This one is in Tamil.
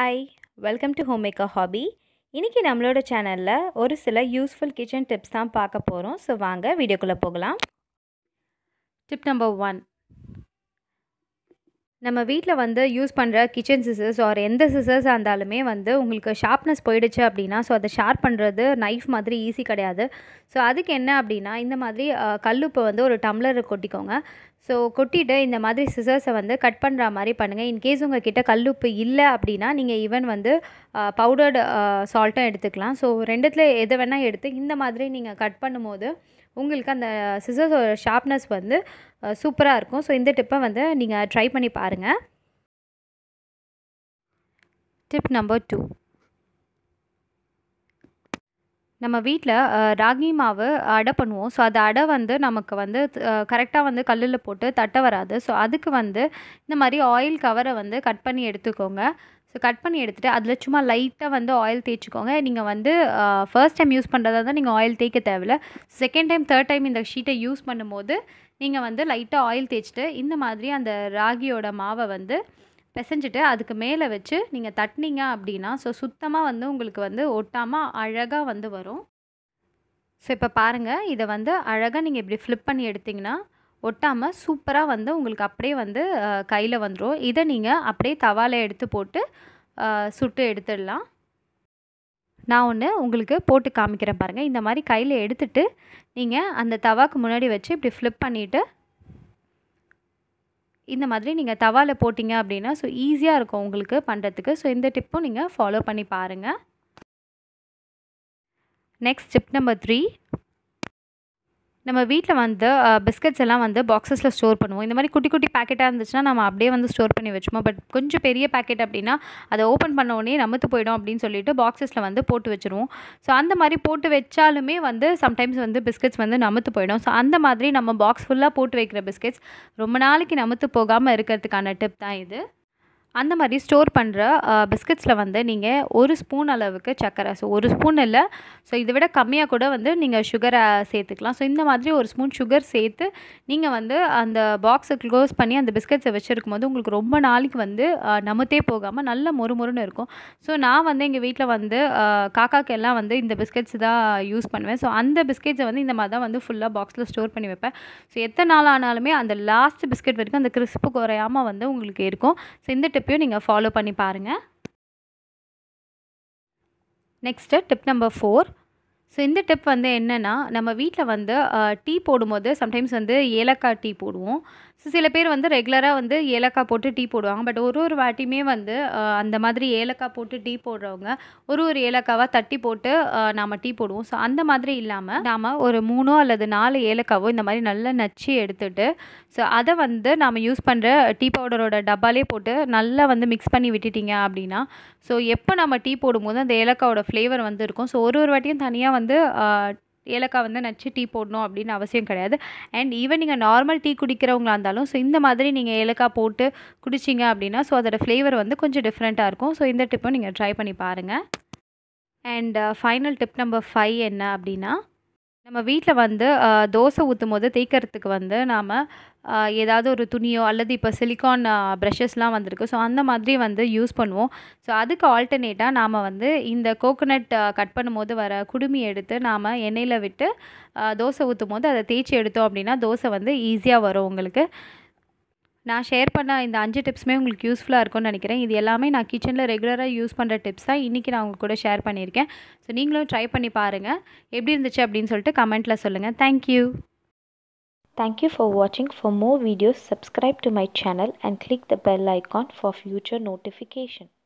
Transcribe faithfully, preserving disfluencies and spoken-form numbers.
Hi welcome to homemaker hobby. இன்றைக்கி நம்மளோட சேனலில் ஒரு சில யூஸ்ஃபுல் கிச்சன் டிப்ஸ் தான் பார்க்க போகிறோம். ஸோ வாங்க வீடியோக்குள்ளே போகலாம். டிப் நம்பர் ஒன், நம்ம வீட்டில் வந்து யூஸ் பண்ணுற கிச்சன் சிசர்ஸ் ஆர் எந்த சிசர்ஸாக இருந்தாலுமே வந்து உங்களுக்கு ஷார்ப்னஸ் போயிடுச்சு அப்படின்னா, ஸோ அதை ஷார்ப் பண்ணுறது நைஃப் மாதிரி ஈஸி கிடையாது. ஸோ அதுக்கு என்ன அப்படின்னா, இந்த மாதிரி கல்லுப்பை வந்து ஒரு டம்ளர் கொட்டிக்கோங்க. ஸோ கொட்டிட்டு இந்த மாதிரி சிசர்ஸை வந்து கட் பண்ணுற மாதிரி பண்ணுங்கள். இன்கேஸ் உங்கள் கிட்ட கல்லுப்பு இல்லை அப்படின்னா நீங்கள் ஈவன் வந்து பவுடர்டு சால்ட்டும் எடுத்துக்கலாம். ஸோ ரெண்டுத்தில் எதை வேணால் எடுத்து இந்த மாதிரி நீங்கள் கட் பண்ணும்போது உங்களுக்கு அந்த சிசர்ஸோட ஷார்ப்னஸ் வந்து சூப்பராக இருக்கும். ஸோ இந்த டிப்பை வந்து நீங்கள் ட்ரை பண்ணி பாருங்கள். டிப் நம்பர் டூ, நம்ம வீட்டில் ராகி மாவு அடை பண்ணுவோம். ஸோ அந்த அடை வந்து நமக்கு வந்து கரெக்டாக வந்து கல்லில் போட்டு தட்ட வராது. ஸோ அதுக்கு வந்து இந்த மாதிரி ஆயில் கவரை வந்து கட் பண்ணி எடுத்துக்கோங்க. ஸோ கட் பண்ணி எடுத்துகிட்டு அதில் சும்மா லைட்டாக வந்து ஆயில் தேய்ச்சிக்கோங்க. நீங்கள் வந்து ஃபர்ஸ்ட் டைம் யூஸ் பண்ணுறதா தான் நீங்கள் ஆயில் தேய்க்க தேவையில்ல. செகண்ட் டைம் தேர்ட் டைம் இந்த ஷீட்டை யூஸ் பண்ணும்போது நீங்கள் வந்து லைட்டாக ஆயில் தேய்ச்சிட்டு இந்த மாதிரி அந்த ராகியோட மாவை வந்து பிசைஞ்சிட்டு அதுக்கு மேலே வச்சு நீங்கள் தட்டினீங்க அப்படின்னா ஸோ சுத்தமாக வந்து உங்களுக்கு வந்து ஒட்டாமல் அழகாக வந்து வரும். ஸோ இப்போ பாருங்கள், இதை வந்து அழகாக நீங்கள் இப்படி ஃப்ளிப் பண்ணி எடுத்திங்கன்னா ஒட்டாமல் சூப்பராக வந்து உங்களுக்கு அப்படியே வந்து கையில் வந்துடும். இதை நீங்கள் அப்படியே தவாவில் எடுத்து போட்டு சுட்டு எடுத்துடலாம். நான் ஒன்று உங்களுக்கு போட்டு காமிக்கிறேன் பாருங்கள். இந்த மாதிரி கையில் எடுத்துகிட்டு நீங்கள் அந்த தவாக்கு முன்னாடி வச்சு இப்படி ஃப்ளிப் பண்ணிவிட்டு இந்த மாதிரி நீங்கள் தவாவில் போட்டிங்க அப்படின்னா ஸோ ஈஸியாக இருக்கும் உங்களுக்கு பண்ணுறதுக்கு. ஸோ இந்த டிப்பும் நீங்கள் ஃபாலோ பண்ணி பாருங்கள். நெக்ஸ்ட் டிப் நம்பர் த்ரீ, நம்ம வீட்டில் வந்து பிஸ்கட்ஸ் எல்லாம் வந்து பாக்ஸஸில் ஸ்டோர் பண்ணுவோம். இந்த மாதிரி குட்டி குட்டி பேக்கெட்டாக இருந்துச்சுன்னா நம்ம அப்படியே வந்து ஸ்டோர் பண்ணி வச்சுப்போம். பட் கொஞ்சம் பெரிய பேக்கெட் அப்படின்னா அதை ஓப்பன் பண்ண உடனே நமத்து போயிடும் அப்படின்னு சொல்லிட்டு பாக்ஸஸில் வந்து போட்டு வச்சுருவோம். ஸோ அந்த மாதிரி போட்டு வச்சாலுமே வந்து சம்டைம்ஸ் வந்து பிஸ்கட்ஸ் வந்து நமத்து போயிடும். ஸோ அந்த மாதிரி நம்ம பாக்ஸ் ஃபுல்லாக போட்டு வைக்கிற பிஸ்கட்ஸ் ரொம்ப நாளைக்கு நமத்து போகாமல் இருக்கிறதுக்கான டிப் தான் இது. அந்த மாதிரி ஸ்டோர் பண்ணுற பிஸ்கட்ஸில் வந்து நீங்கள் ஒரு ஸ்பூன் அளவுக்கு சர்க்கரை, ஸோ ஒரு ஸ்பூன் இல்லை, ஸோ இதை விட கம்மியாக கூட வந்து நீங்கள் சுகரை சேர்த்துக்கலாம். ஸோ இந்த மாதிரி ஒரு ஸ்பூன் சுகர் சேர்த்து நீங்கள் வந்து அந்த பாக்ஸை க்ளோஸ் பண்ணி அந்த பிஸ்கட்ஸை வச்சுருக்கும் போது உங்களுக்கு ரொம்ப நாளைக்கு வந்து நமத்தே போகாமல் நல்ல மொறு மொறுன்னு இருக்கும். ஸோ நான் வந்து எங்கள் வீட்டில் வந்து காக்காக்கு எல்லாம் வந்து இந்த பிஸ்கட்ஸ் தான் யூஸ் பண்ணுவேன். ஸோ அந்த பிஸ்கெட்ஸை வந்து இந்த மாதிரி தான் வந்து ஃபுல்லாக பாக்ஸில் ஸ்டோர் பண்ணி வைப்பேன். ஸோ எத்தனை நாள் ஆனாலுமே அந்த லாஸ்ட் பிஸ்கெட் வரைக்கும் அந்த கிறிஸ்பு குறையாமல் வந்து உங்களுக்கு இருக்கும். ஸோ இந்த டிப்பையும் நீங்கள் ஃபாலோ பண்ணி பாருங்கள். Next tip number four. So இந்த டிப் வந்து என்னென்னா, நம்ம வீட்டில் வந்து டீ போடும்போது சம்டைம்ஸ் வந்து ஏலக்காய் டீ போடுவோம். ஸோ சில பேர் வந்து ரெகுலராக வந்து ஏலக்காய் போட்டு டீ போடுவாங்க. பட் ஒரு ஒரு வாட்டியுமே வந்து அந்த மாதிரி ஏலக்காய் போட்டு டீ போடுறவங்க ஒரு ஒரு ஏலக்காவாக தட்டி போட்டு நாம் டீ போடுவோம். ஸோ அந்த மாதிரி இல்லாமல் நாம் ஒரு மூணோ அல்லது நாலு ஏலக்காவோ இந்த மாதிரி நல்லா நச்சு எடுத்துகிட்டு ஸோ அதை வந்து நாம் யூஸ் பண்ணுற டீ பவுடரோட டப்பாலே போட்டு நல்லா வந்து மிக்ஸ் பண்ணி விட்டுட்டிங்க அப்படின்னா ஸோ எப்போ நம்ம டீ போடும்போது அந்த ஏலக்காவோட ஃப்ளேவர் வந்து இருக்கும். ஸோ ஒரு ஒரு வாட்டியும் தனியாக வந்து ஏலக்காய் வந்து நச்சு டீ போடணும் அப்படின்னு அவசியம் கிடையாது. அண்ட் ஈவன் நீங்கள் நார்மல் டீ குடிக்கிறவங்களா இருந்தாலும் ஸோ இந்த மாதிரி நீங்கள் ஏலக்காய் போட்டு குடிச்சிங்க அப்படின்னா ஸோ அதோட ஃப்ளேவர் வந்து கொஞ்சம் டிஃப்ரெண்ட்டாக இருக்கும். ஸோ இந்த டிப்பும் நீங்கள் ட்ரை பண்ணி பாருங்கள். And final tip number five என்ன அப்படின்னா, நம்ம வீட்டில் வந்து தோசை ஊற்றும் போது தேய்க்கிறதுக்கு வந்து நாம் ஏதாவது ஒரு துணியோ அல்லது இப்போ சிலிக்கான் ப்ரஷஸ்லாம் வந்திருக்கு. ஸோ அந்த மாதிரி வந்து யூஸ் பண்ணுவோம். ஸோ அதுக்கு ஆல்டர்னேட்டாக நாம் வந்து இந்த கோகோனட் கட் பண்ணும்போது வர குடுமி எடுத்து நாம் எண்ணெயில் விட்டு தோசை ஊற்றும் போது அதை தேய்ச்சி எடுத்தோம் அப்படின்னா தோசை வந்து ஈஸியாக வரும் உங்களுக்கு. நான் ஷேர் பண்ண இந்த அஞ்சு டிப்ஸுமே உங்களுக்கு யூஸ்ஃபுல்லாக இருக்கும்னு நினைக்கிறேன். இது எல்லாமே நான் கிச்சனில் ரெகுலராக யூஸ் பண்ணுற டிப்ஸ் தான் இன்றைக்கி நான் உங்கள் கூட ஷேர் பண்ணியிருக்கேன். ஸோ நீங்களும் ட்ரை பண்ணி பாருங்கள். எப்படி இருந்துச்சு அப்படின்னு சொல்லிட்டு கமெண்ட்டில் சொல்லுங்கள். Thank you. Thank you for watching. For more videos, subscribe to my channel and click the bell icon for future notification.